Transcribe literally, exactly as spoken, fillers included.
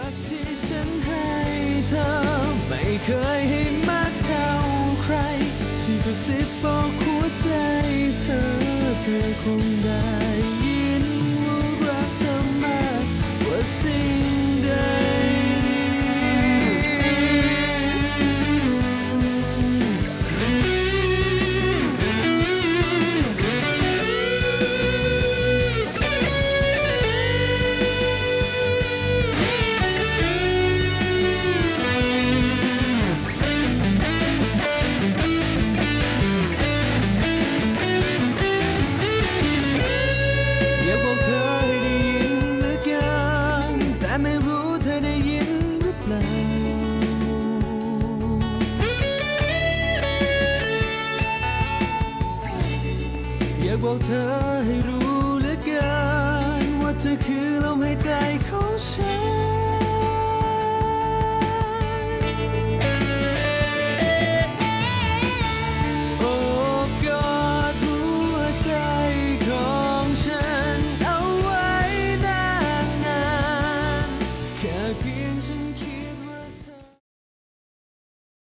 กที่ฉันให้เธอไม่เคยให้มากเท่าใครที่กระซิบบอกหัวใจเธอเธอคงได้ยินว่ารักเธอมากกว่าสิ่งใดไม่รู้เธอได้ยินหรือเปล่าอยากบอกเธอ